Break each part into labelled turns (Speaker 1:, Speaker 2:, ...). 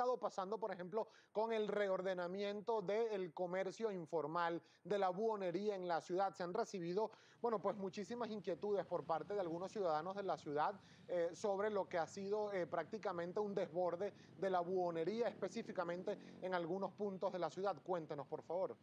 Speaker 1: estado pasando, por ejemplo, con el reordenamiento del comercio informal, de la buhonería en la ciudad? Se han recibido, bueno, pues muchísimas inquietudes por parte de algunos ciudadanos de la ciudad sobre lo que ha sido prácticamente un desborde de la buhonería, específicamente en algunos puntos de la ciudad. Cuéntenos, por favor.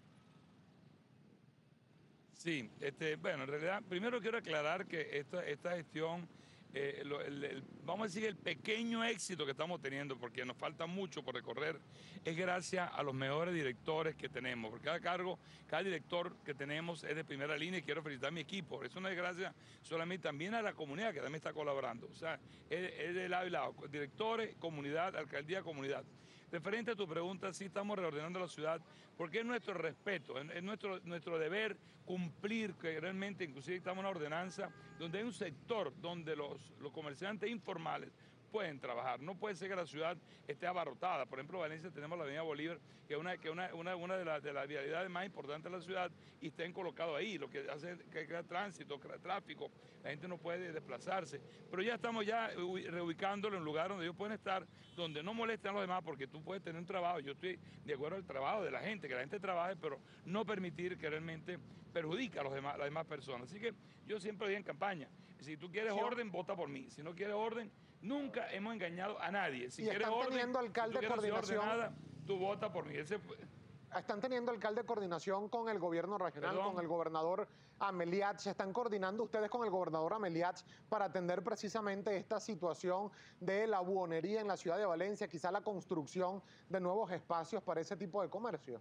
Speaker 2: Sí, bueno, en realidad, primero quiero aclarar que esta gestión, vamos a decir, el pequeño éxito que estamos teniendo, porque nos falta mucho por recorrer, es gracias a los mejores directores que tenemos. Por cada cargo, cada director que tenemos es de primera línea y quiero felicitar a mi equipo. Eso no es gracias solamente también a la comunidad que también está colaborando. O sea, es de lado y lado. Directores, comunidad, alcaldía, comunidad. Referente a tu pregunta, sí estamos reordenando la ciudad porque es nuestro respeto, es nuestro deber cumplir que realmente, inclusive estamos en una ordenanza donde hay un sector donde los comerciantes informales pueden trabajar. No puede ser que la ciudad esté abarrotada. Por ejemplo, en Valencia tenemos la avenida Bolívar, que es una de las vialidades más importantes de la ciudad y estén colocados ahí, lo que hace que crea tránsito, crea tráfico, la gente no puede desplazarse. Pero ya estamos reubicándolo en lugares donde ellos pueden estar, donde no molesten a los demás, porque tú puedes tener un trabajo. Yo estoy de acuerdo al trabajo de la gente, que la gente trabaje, pero no permitir que realmente perjudique a las demás personas. Así que yo siempre digo en campaña, si tú quieres orden, vota por mí. Si no quieres orden, nunca hemos engañado a nadie. Si
Speaker 1: Y
Speaker 2: quieres
Speaker 1: están
Speaker 2: orden,
Speaker 1: teniendo
Speaker 2: si tú
Speaker 1: alcalde
Speaker 2: quieres ser
Speaker 1: coordinación.
Speaker 2: ordenada, tú vota por mí.
Speaker 1: Están teniendo alcalde coordinación con el gobierno regional, con el
Speaker 2: Perdón.
Speaker 1: gobernador Ameliach. ¿Se están coordinando ustedes con el gobernador Ameliach para atender precisamente esta situación de la buhonería en la ciudad de Valencia, quizá la construcción de nuevos espacios para ese tipo de comercio?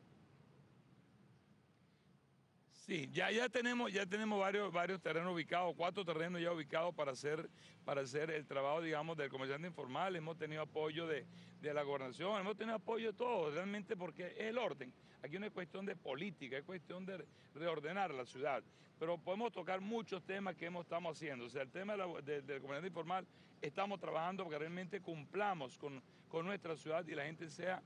Speaker 2: Sí, ya tenemos varios terrenos ubicados, 4 terrenos ya ubicados para hacer el trabajo, digamos, del comerciante informal. Hemos tenido apoyo de la gobernación, hemos tenido apoyo de todos, realmente porque es el orden. Aquí no es cuestión de política, es cuestión de reordenar la ciudad. Pero podemos tocar muchos temas que estamos haciendo. O sea, el tema del comerciante informal, estamos trabajando para que realmente cumplamos con nuestra ciudad y la gente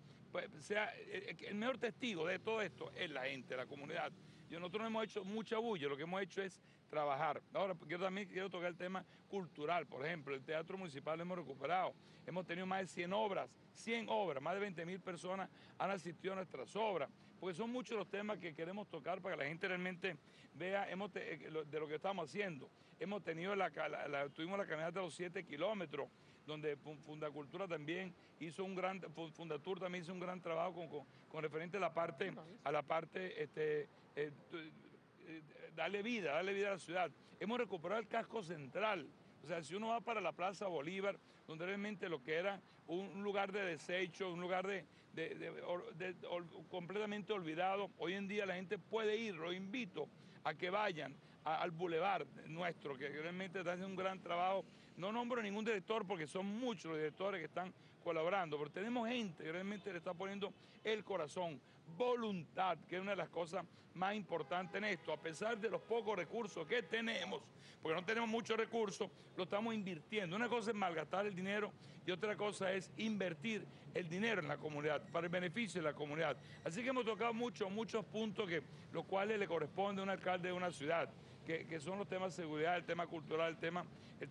Speaker 2: el mejor testigo de todo esto es la gente, la comunidad. Nosotros no hemos hecho mucha bulla, lo que hemos hecho es trabajar. Ahora, también quiero tocar el tema cultural, por ejemplo, el Teatro Municipal lo hemos recuperado. Hemos tenido más de 100 obras, más de 20.000 personas han asistido a nuestras obras, porque son muchos los temas que queremos tocar para que la gente realmente vea de lo que estamos haciendo. Tuvimos la caminata de los 7 kilómetros, donde Fundacultura también Fundatur también hizo un gran trabajo con referente a la parte, darle vida a la ciudad. Hemos recuperado el casco central. O sea, si uno va para la Plaza Bolívar, donde realmente lo que era un lugar de desecho, un lugar completamente olvidado, hoy en día la gente puede ir. Los invito a que vayan al bulevar nuestro, que realmente está haciendo un gran trabajo. No nombro ningún director porque son muchos los directores que están colaborando, pero tenemos gente que realmente le está poniendo el corazón, voluntad, que es una de las cosas más importantes en esto. A pesar de los pocos recursos que tenemos, porque no tenemos muchos recursos, lo estamos invirtiendo. Una cosa es malgastar el dinero y otra cosa es invertir el dinero en la comunidad, para el beneficio de la comunidad. Así que hemos tocado muchos puntos los cuales le corresponde a un alcalde de una ciudad, que son los temas de seguridad, el tema cultural, el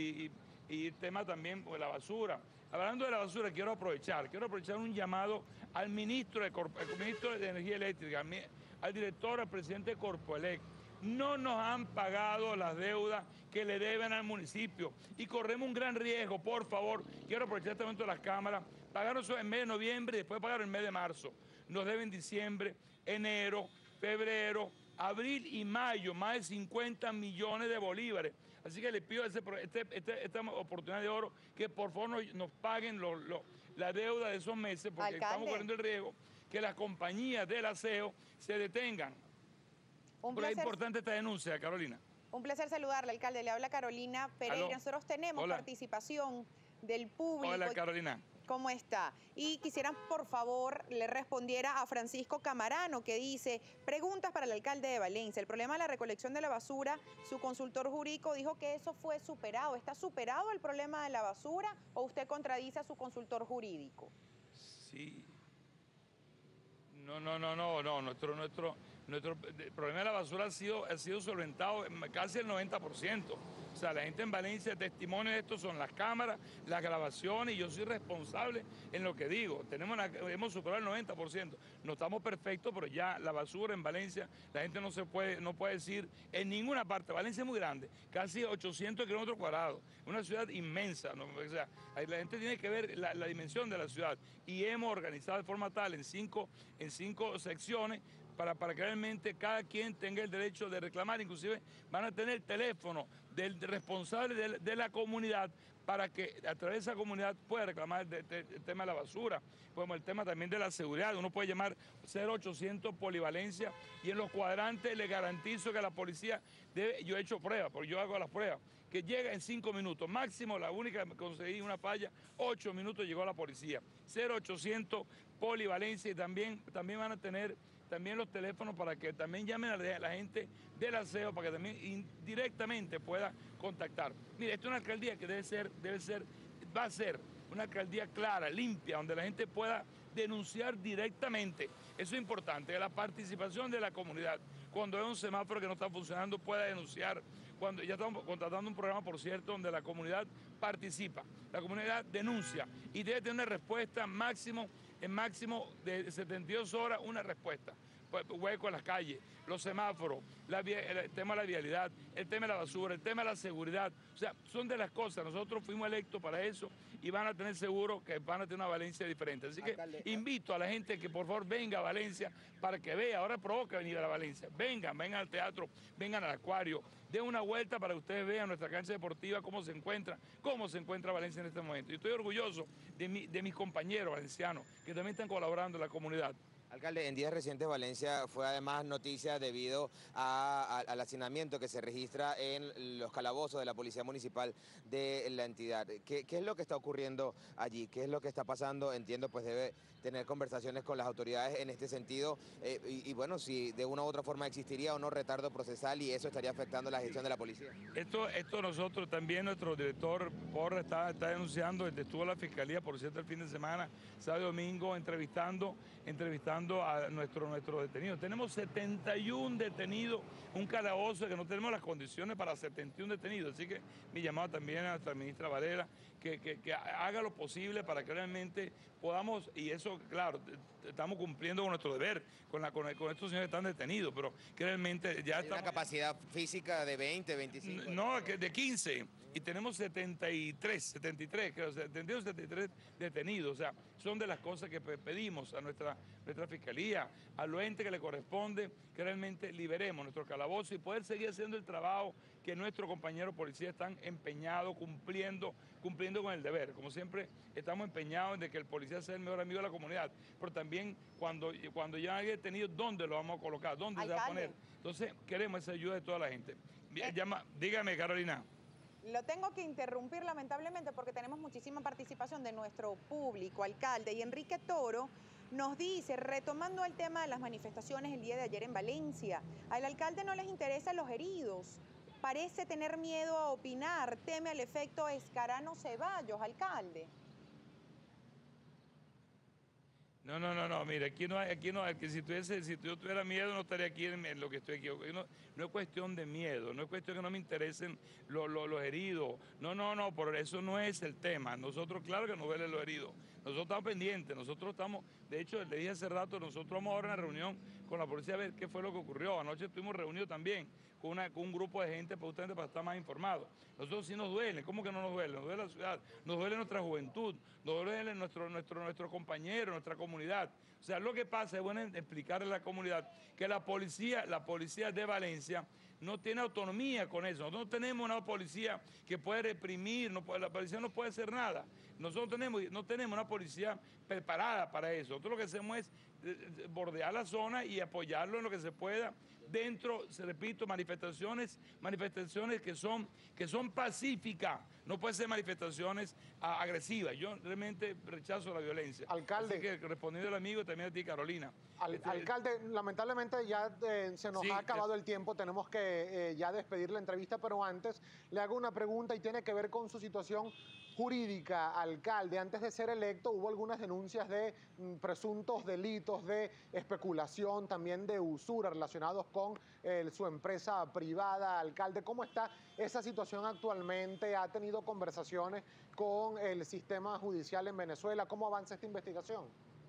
Speaker 2: tema también de la basura. Hablando de la basura, quiero aprovechar un llamado al ministro de Energía Eléctrica, al director, al presidente de Corpoelec. No nos han pagado las deudas que le deben al municipio y corremos un gran riesgo. Por favor, quiero aprovechar este momento de las cámaras, pagaron eso en el mes de noviembre y después pagaron el mes de marzo. Nos deben diciembre, enero, febrero, abril y mayo, más de 50 millones de bolívares. Así que les pido esta oportunidad de oro que por favor nos paguen la deuda de esos meses, porque estamos corriendo el riesgo que las compañías del aseo se detengan. Pero es importante esta denuncia, Carolina.
Speaker 3: Un placer saludarle, alcalde. Le habla Carolina Pereira.
Speaker 2: ¿Aló?
Speaker 3: Nosotros tenemos participación del público.
Speaker 2: Hola, Carolina.
Speaker 3: ¿Cómo está? Y quisiera, por favor, le respondiera a Francisco Camarano, que dice, preguntas para el alcalde de Valencia. El problema de la recolección de la basura, su consultor jurídico dijo que eso fue superado. ¿Está superado el problema de la basura o usted contradice a su consultor jurídico?
Speaker 2: Sí. No. El problema de la basura ha sido solventado casi el 90%. O sea, la gente en Valencia, testimonio de esto son las cámaras, las grabaciones, y yo soy responsable en lo que digo. Hemos superado el 90%. No estamos perfectos, pero ya la basura en Valencia, la gente no puede decir en ninguna parte. Valencia es muy grande, casi 800 kilómetros cuadrados, una ciudad inmensa, ¿no? O sea, la gente tiene que ver la dimensión de la ciudad, y hemos organizado de forma tal en cinco secciones para que realmente cada quien tenga el derecho de reclamar. Inclusive van a tener teléfono del responsable de la comunidad para que a través de esa comunidad pueda reclamar el tema de la basura, como el tema también de la seguridad. Uno puede llamar 0800 Polivalencia, y en los cuadrantes le garantizo que la policía yo he hecho pruebas, porque yo hago las pruebas, que llega en 5 minutos, máximo. La única que conseguí una falla, 8 minutos llegó la policía. 0800 Polivalencia, y también van a tener también los teléfonos para que también llamen a la gente del aseo, para que también indirectamente pueda contactar. Mire, esta es una alcaldía que va a ser una alcaldía clara, limpia, donde la gente pueda denunciar directamente. Eso es importante, la participación de la comunidad. Cuando hay un semáforo que no está funcionando, pueda denunciar. Cuando ya estamos contratando un programa, por cierto, donde la comunidad participa, la comunidad denuncia, y debe tener una respuesta en máximo de 72 horas, una respuesta. Hueco en las calles, los semáforos, el tema de la vialidad, el tema de la basura, el tema de la seguridad. O sea, son de las cosas. Nosotros fuimos electos para eso, y van a tener seguro que van a tener una Valencia diferente. Así que invito a la gente que por favor venga a Valencia para que vea. Ahora provoca venir a la Valencia. Vengan al teatro, vengan al acuario, den una vuelta para que ustedes vean nuestra cancha deportiva, cómo se encuentra Valencia en este momento. Yo estoy orgulloso de mis compañeros valencianos que también están colaborando en la comunidad.
Speaker 4: Alcalde, en días recientes Valencia fue además noticia debido al hacinamiento que se registra en los calabozos de la Policía Municipal de la entidad. ¿Qué es lo que está ocurriendo allí? ¿Qué es lo que está pasando? Entiendo, pues debe tener conversaciones con las autoridades en este sentido, y bueno, si de una u otra forma existiría o no retardo procesal, y eso estaría afectando la gestión de la policía.
Speaker 2: Esto nosotros también, nuestro director Porra está denunciando, estuvo en la Fiscalía, por cierto, el fin de semana, sábado y domingo, entrevistando a nuestros detenidos. Tenemos 71 detenidos, un calabozo que no tenemos las condiciones para 71 detenidos. Así que mi llamado también a nuestra ministra Varela, que haga lo posible para que realmente podamos, y eso, claro, estamos cumpliendo con nuestro deber, con estos señores que están detenidos, pero que realmente ya
Speaker 4: ¿Hay una capacidad física de 20, 25?
Speaker 2: No, de 15, y tenemos 73, creo, 72, 73 detenidos. O sea, son de las cosas que pedimos a nuestra Fiscalía, a los entes que le corresponde, que realmente liberemos nuestro calabozo y poder seguir haciendo el trabajo que nuestros compañeros policías están empeñados, cumpliendo con el deber. Como siempre, estamos empeñados en de que el policía sea el mejor amigo de la comunidad, pero también cuando ya haya detenido, ¿dónde lo vamos a colocar? ¿Dónde se va a poner? Entonces, queremos esa ayuda de toda la gente. Dígame, Carolina.
Speaker 3: Lo tengo que interrumpir lamentablemente porque tenemos muchísima participación de nuestro público, alcalde. Y Enrique Toro nos dice, retomando el tema de las manifestaciones el día de ayer en Valencia, al alcalde no les interesan los heridos. Parece tener miedo a opinar, teme al efecto Escarano Ceballos, alcalde.
Speaker 2: No, mire, aquí no, que si yo tuviera miedo no estaría aquí en lo que estoy aquí. No es cuestión de miedo, no es cuestión que no me interesen los heridos. No, por eso no es el tema. Nosotros, claro que nos duelen los heridos. Nosotros estamos pendientes, de hecho, le dije hace rato, nosotros vamos ahora a una reunión con la policía a ver qué fue lo que ocurrió. Anoche estuvimos reunidos también con un grupo de gente justamente para estar más informados. Nosotros sí nos duele, ¿cómo que no nos duele? Nos duele la ciudad, nos duele nuestra juventud, nos duele nuestro compañero, nuestra comunidad. O sea, lo que pasa es bueno explicarle a la comunidad que la policía de Valencia no tiene autonomía con eso. Nosotros no tenemos una policía que puede reprimir, la policía no puede hacer nada. Nosotros no tenemos una policía preparada para eso. Nosotros lo que hacemos es bordear la zona y apoyarlo en lo que se pueda. Dentro, se repito, manifestaciones que son pacíficas. No puede ser manifestaciones agresivas. Yo realmente rechazo la violencia.
Speaker 1: Alcalde.
Speaker 2: Así que respondiendo al amigo, también a ti, Carolina.
Speaker 1: Alcalde, lamentablemente ya se nos ha acabado el tiempo, tenemos que ya despedir la entrevista, pero antes le hago una pregunta y tiene que ver con su situación jurídica, alcalde. Antes de ser electo hubo algunas denuncias de presuntos delitos de especulación, también de usura relacionados con su empresa privada. Alcalde, ¿cómo está esa situación actualmente? ¿Ha tenido conversaciones con el sistema judicial en Venezuela? ¿Cómo avanza esta investigación?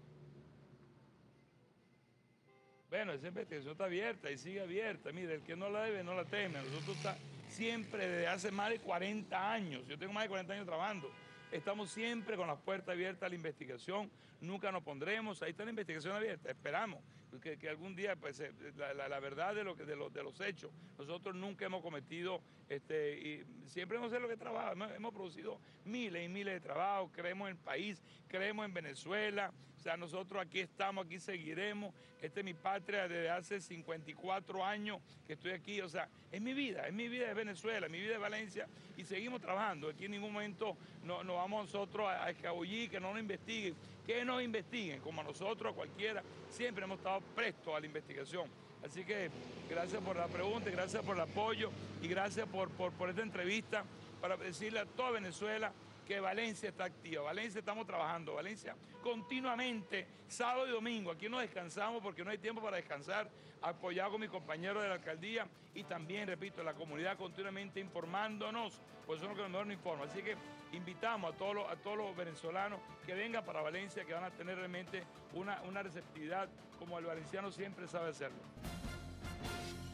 Speaker 2: Bueno, esa investigación está abierta y sigue abierta. Mire, el que no la debe no la teme. Nosotros siempre, desde hace más de 40 años, yo tengo más de 40 años trabajando, estamos siempre con las puertas abiertas a la investigación, nunca nos pondremos, ahí está la investigación abierta, esperamos que algún día pues, la verdad de los hechos. Nosotros nunca hemos cometido, y siempre hemos hecho lo que trabaja, hemos producido miles y miles de trabajos, creemos en el país, creemos en Venezuela, o sea, nosotros aquí estamos, aquí seguiremos, esta es mi patria desde hace 54 años que estoy aquí, o sea, es mi vida es Venezuela, mi vida es Valencia y seguimos trabajando, aquí en ningún momento no vamos nosotros a escabullir, que no nos investiguen, que nos investiguen, como a nosotros, a cualquiera, siempre hemos estado prestos a la investigación. Así que gracias por la pregunta, gracias por el apoyo y gracias por esta entrevista para decirle a toda Venezuela que Valencia está activa, Valencia estamos trabajando, Valencia continuamente, sábado y domingo, aquí no descansamos porque no hay tiempo para descansar, apoyado con mis compañeros de la alcaldía y también, repito, la comunidad continuamente informándonos, pues eso es lo que mejor nos informa. Así que invitamos a todos los venezolanos que vengan para Valencia, que van a tener realmente una receptividad como el valenciano siempre sabe hacerlo.